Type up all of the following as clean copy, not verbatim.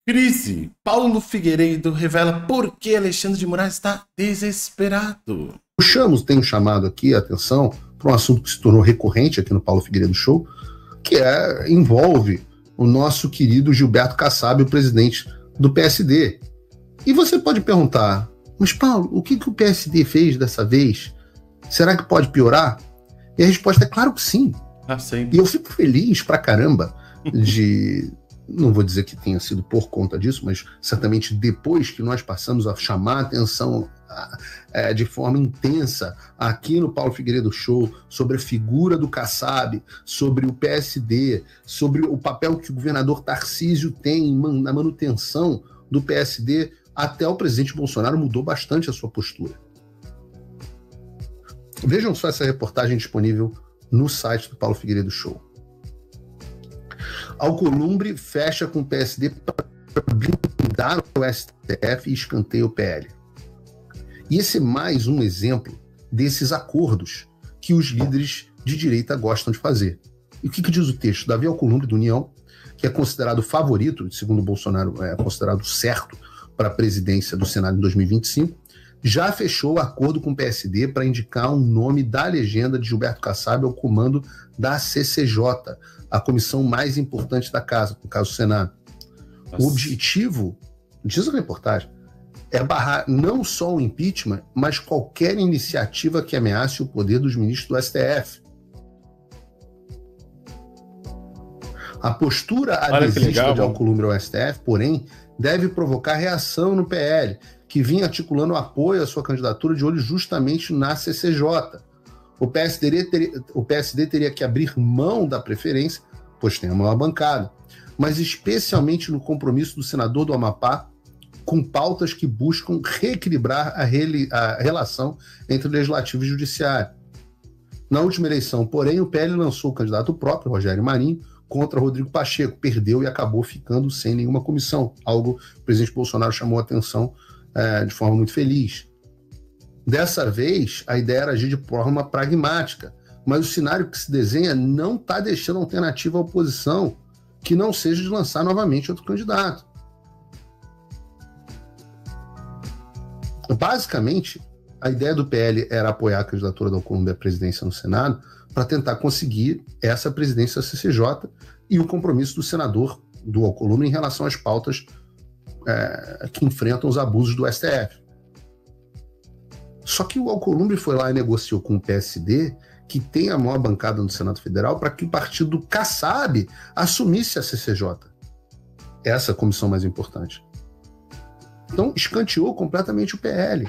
Crise. Paulo Figueiredo revela por que Alexandre de Moraes está desesperado. Tenho chamado aqui a atenção para um assunto que se tornou recorrente aqui no Paulo Figueiredo Show, que envolve o nosso querido Gilberto Kassab, o presidente do PSD. E você pode perguntar, mas Paulo, o que o PSD fez dessa vez? Será que pode piorar? E a resposta é claro que sim. E eu fico feliz pra caramba de... Não vou dizer que tenha sido por conta disso, mas certamente depois que nós passamos a chamar a atenção de forma intensa aqui no Paulo Figueiredo Show sobre a figura do Kassab, sobre o PSD, sobre o papel que o governador Tarcísio tem na manutenção do PSD, até o presidente Bolsonaro mudou bastante a sua postura. Vejam só essa reportagem disponível no site do Paulo Figueiredo Show. Alcolumbre fecha com o PSD para blindar o STF e escanteia o PL. E esse é mais um exemplo desses acordos que os líderes de direita gostam de fazer. E o que diz o texto? Davi Alcolumbre, do União, que é considerado favorito, segundo Bolsonaro, é considerado certo para a presidência do Senado em 2025, já fechou o acordo com o PSD para indicar um nome da legenda de Gilberto Kassab ao comando da CCJ, a comissão mais importante da casa, no caso o Senado. Nossa. O objetivo, diz a reportagem, é barrar não só o impeachment, mas qualquer iniciativa que ameace o poder dos ministros do STF. A postura adesista de Alcolumbre ao STF, porém, deve provocar reação no PL, que vinha articulando apoio à sua candidatura de olho justamente na CCJ. O PSD teria que abrir mão da preferência, pois tem a maior bancada, mas especialmente no compromisso do senador do Amapá com pautas que buscam reequilibrar a relação entre o Legislativo e o Judiciário. Na última eleição, porém, o PL lançou o candidato próprio, Rogério Marinho, contra Rodrigo Pacheco, perdeu e acabou ficando sem nenhuma comissão, algo que o presidente Bolsonaro chamou a atenção de forma muito feliz. Dessa vez, a ideia era agir de forma pragmática, mas o cenário que se desenha não está deixando alternativa à oposição que não seja de lançar novamente outro candidato. Basicamente, a ideia do PL era apoiar a candidatura do Alcolumbre à presidência no Senado para tentar conseguir essa presidência da CCJ e o compromisso do senador do Alcolumbre em relação às pautas que enfrentam os abusos do STF. Só que o Alcolumbre foi lá e negociou com o PSD, que tem a maior bancada no Senado Federal, para que o partido do Kassab assumisse a CCJ. Essa é a comissão mais importante. Então, escanteou completamente o PL.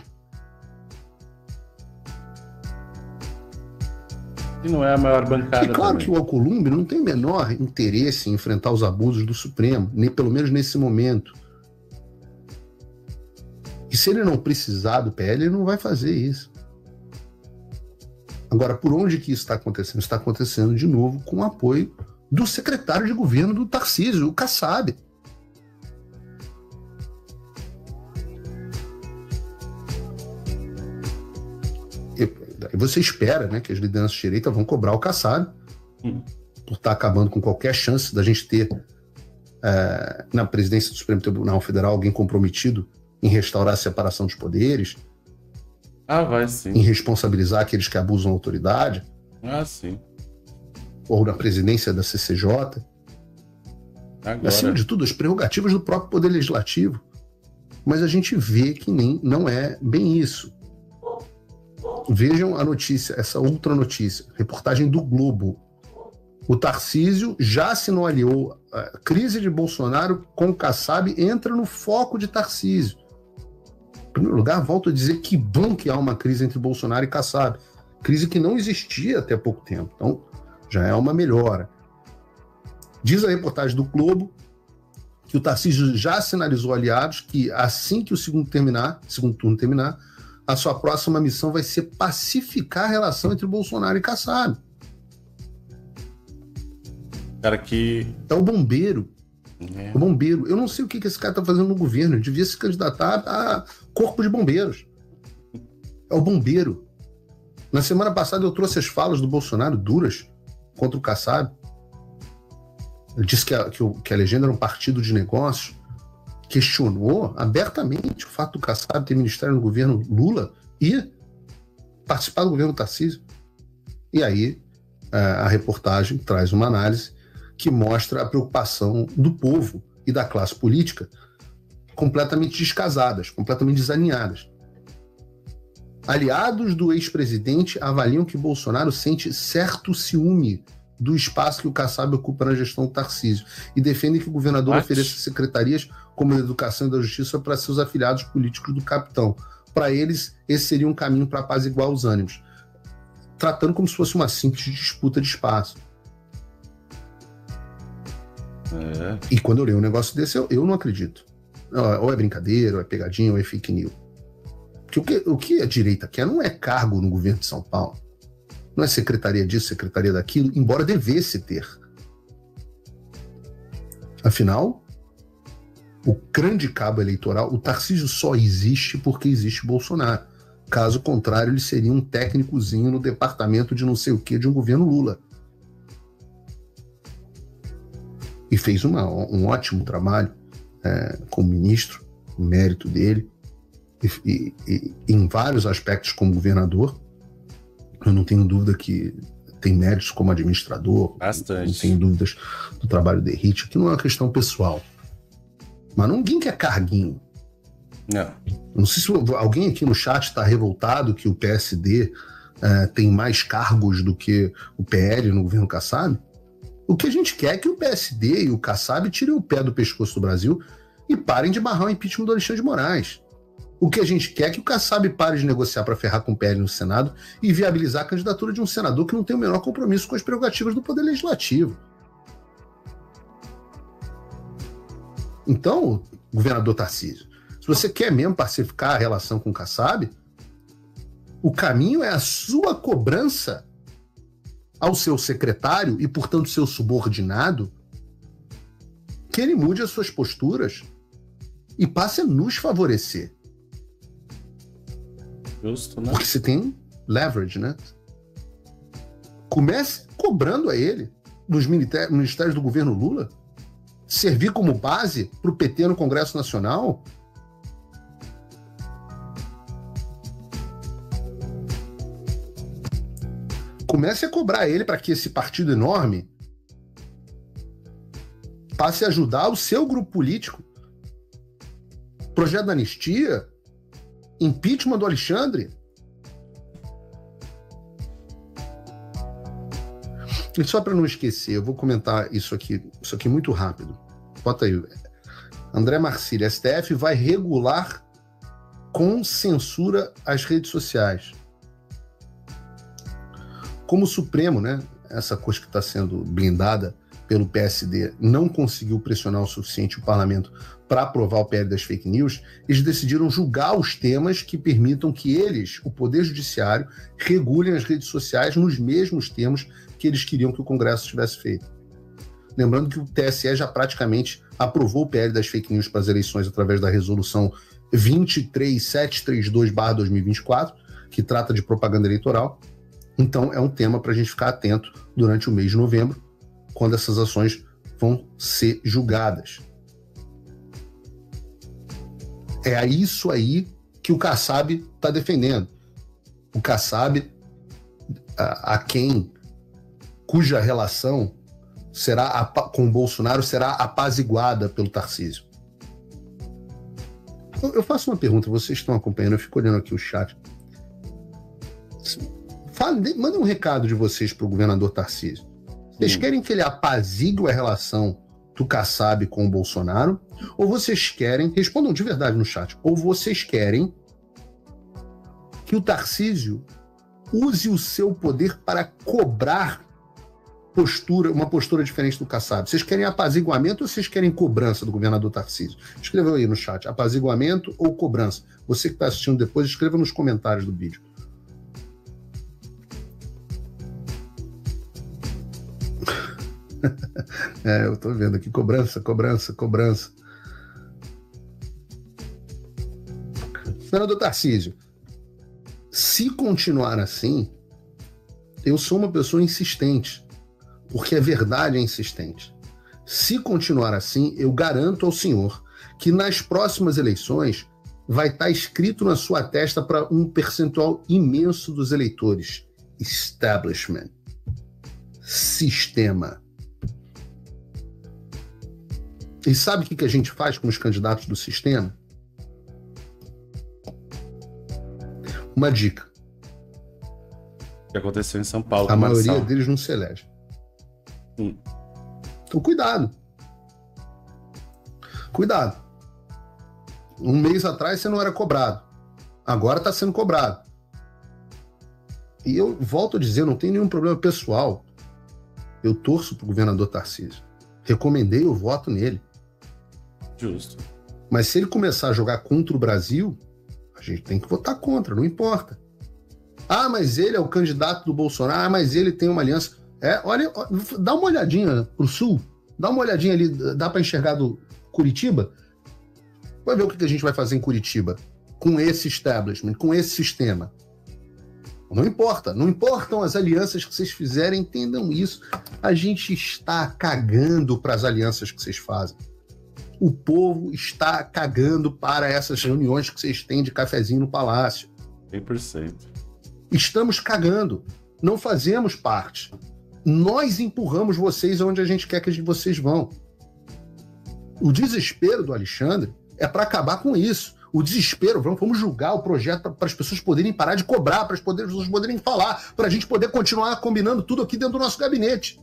E não é a maior bancada. E claro também. Que o Alcolumbre não tem o menor interesse em enfrentar os abusos do Supremo, nem pelo menos nesse momento. E se ele não precisar do PL, ele não vai fazer isso. Agora, por onde que isso está acontecendo? Está acontecendo de novo com o apoio do secretário de governo do Tarcísio, o Kassab. E você espera, né, que as lideranças de direita vão cobrar o Kassab por estar acabando com qualquer chance da gente ter na presidência do Supremo Tribunal Federal alguém comprometido em restaurar a separação dos poderes, vai sim. Em responsabilizar aqueles que abusam da autoridade, sim. Ou na presidência da CCJ. Agora. Acima de tudo, as prerrogativas do próprio Poder Legislativo. Mas a gente vê que não é bem isso. Vejam a notícia, essa outra notícia, reportagem do Globo. O Tarcísio já se não aliou. A crise de Bolsonaro com o Kassab entra no foco de Tarcísio. Em primeiro lugar, volto a dizer que bom que há uma crise entre Bolsonaro e Kassab. Crise que não existia até pouco tempo. Então, já é uma melhora. Diz a reportagem do Globo que o Tarcísio já sinalizou aliados que assim que o segundo turno terminar, a sua próxima missão vai ser pacificar a relação entre Bolsonaro e Kassab. Cara que... É o bombeiro. O bombeiro. Eu não sei o que esse cara está fazendo no governo. Ele devia se candidatar a corpo de bombeiros. É o bombeiro. Na semana passada eu trouxe as falas do Bolsonaro duras contra o Kassab. Ele disse que a legenda era um partido de negócios. questionou abertamente o fato do Kassab ter ministério no governo Lula e participar do governo Tarcísio. E aí a reportagem traz uma análise que mostra a preocupação do povo e da classe política completamente descasadas, completamente desalinhadas. Aliados do ex-presidente avaliam que Bolsonaro sente certo ciúme do espaço que o Kassab ocupa na gestão do Tarcísio e defendem que o governador ofereça secretarias como a da Educação e da Justiça para seus afiliados políticos do capitão. Para eles, esse seria um caminho para apaziguar os ânimos, tratando como se fosse uma simples disputa de espaço. E quando eu leio um negócio desse, eu não acredito. Ou é brincadeira, ou é pegadinha, ou é fake news. Porque o que a direita quer não é cargo no governo de São Paulo. Não é secretaria disso, secretaria daquilo, embora devesse ter. Afinal, o grande cabo eleitoral, o Tarcísio só existe porque existe Bolsonaro. Caso contrário, ele seria um técnicozinho no departamento de não sei o que de um governo Lula. E fez um ótimo trabalho como ministro, o mérito dele, e em vários aspectos como governador. Eu não tenho dúvida que tem méritos como administrador. Bastante. Não tenho dúvidas do trabalho de Derrite, que não é uma questão pessoal. Mas ninguém quer carguinho. Não sei se alguém aqui no chat está revoltado que o PSD tem mais cargos do que o PL no governo Kassab. O que a gente quer é que o PSD e o Kassab tirem o pé do pescoço do Brasil e parem de barrar o impeachment do Alexandre de Moraes. O que a gente quer é que o Kassab pare de negociar para ferrar com o PL no Senado e viabilizar a candidatura de um senador que não tem o menor compromisso com as prerrogativas do Poder Legislativo. Então, governador Tarcísio, se você quer mesmo pacificar a relação com o Kassab, o caminho é a sua cobrança ao seu secretário e, portanto, seu subordinado, que ele mude as suas posturas e passe a nos favorecer. Justo, né? Porque você tem leverage, né? Comece cobrando a ele, nos ministérios do governo Lula, servir como base para o PT no Congresso Nacional. Comece a cobrar ele para que esse partido enorme passe a ajudar o seu grupo político. Projeto da anistia, impeachment do Alexandre. E só para não esquecer, eu vou comentar isso aqui muito rápido. Bota aí. André Marcílio, STF vai regular com censura as redes sociais. Como o Supremo, né, essa coisa que está sendo blindada pelo PSD, não conseguiu pressionar o suficiente o parlamento para aprovar o PL das fake news, eles decidiram julgar os temas que permitam que eles, o Poder Judiciário, regulem as redes sociais nos mesmos termos que eles queriam que o Congresso tivesse feito. Lembrando que o TSE já praticamente aprovou o PL das fake news para as eleições através da resolução 23732/2024, que trata de propaganda eleitoral. Então é um tema para a gente ficar atento durante o mês de novembro, quando essas ações vão ser julgadas. É isso aí que o Kassab está defendendo. O Kassab, cuja relação com o Bolsonaro será apaziguada pelo Tarcísio. Eu faço uma pergunta, vocês estão acompanhando, eu fico olhando aqui o chat. Mandem um recado de vocês para o governador Tarcísio. Vocês querem que ele apazigue a relação do Kassab com o Bolsonaro? Ou vocês querem, respondam de verdade no chat, ou vocês querem que o Tarcísio use o seu poder para cobrar uma postura diferente do Kassab? Vocês querem apaziguamento ou vocês querem cobrança do governador Tarcísio? Escreva aí no chat, apaziguamento ou cobrança. Você que está assistindo depois, escreva nos comentários do vídeo. Eu tô vendo aqui, cobrança. Senador Tarcísio, se continuar assim, eu sou uma pessoa insistente, porque a verdade é insistente. Se continuar assim, eu garanto ao senhor que nas próximas eleições vai estar escrito na sua testa para um percentual imenso dos eleitores: establishment, sistema. E sabe o que a gente faz com os candidatos do sistema? Uma dica. O que aconteceu em São Paulo. A maioria deles não se elege. Então, cuidado. Cuidado. Um mês atrás você não era cobrado. Agora está sendo cobrado. E eu volto a dizer, não tem nenhum problema pessoal. Eu torço para o governador Tarcísio. Recomendei o voto nele. Justo. Mas se ele começar a jogar contra o Brasil, a gente tem que votar contra, não importa. Ah, mas ele é o candidato do Bolsonaro. Ah, mas ele tem uma aliança. Olha, dá uma olhadinha pro sul. Dá uma olhadinha ali, dá para enxergar do Curitiba? Vai ver o que a gente vai fazer em Curitiba com esse establishment, com esse sistema. Não importa, não importam as alianças que vocês fizerem, entendam isso. A gente está cagando para as alianças que vocês fazem. O povo está cagando para essas reuniões que vocês têm de cafezinho no palácio. 100%. Estamos cagando. Não fazemos parte. Nós empurramos vocês aonde a gente quer que vocês vão. O desespero do Alexandre é para acabar com isso. O desespero, vamos julgar o projeto para as pessoas poderem parar de cobrar, para as pessoas poderem falar, para a gente poder continuar combinando tudo aqui dentro do nosso gabinete.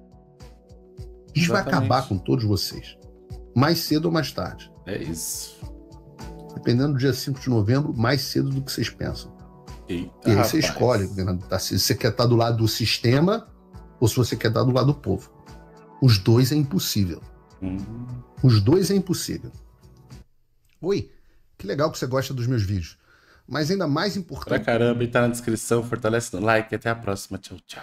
A gente vai acabar com todos vocês. Mais cedo ou mais tarde. É isso. Dependendo do dia 5 de novembro, mais cedo do que vocês pensam. Eita, e aí você escolhe, governador, se você quer estar do lado do sistema ou se você quer estar do lado do povo. Os dois é impossível. Os dois é impossível. Oi, que legal que você gosta dos meus vídeos. Mas ainda mais importante... Pra caramba, e tá na descrição, fortalece no like. Até a próxima. Tchau, tchau.